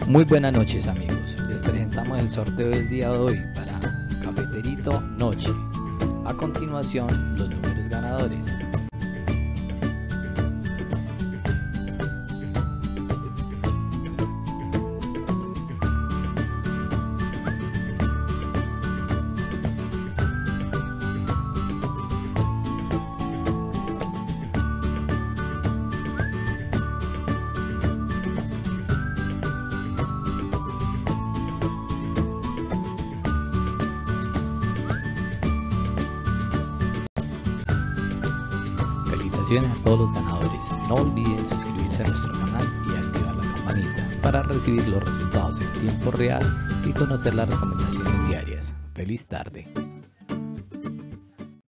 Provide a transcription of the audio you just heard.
Muy buenas noches amigos, les presentamos el sorteo del día de hoy para Cafeterito Noche. A continuación los números ganadores. Felicitaciones a todos los ganadores. No olviden suscribirse a nuestro canal y activar la campanita para recibir los resultados en tiempo real y conocer las recomendaciones diarias. Feliz tarde.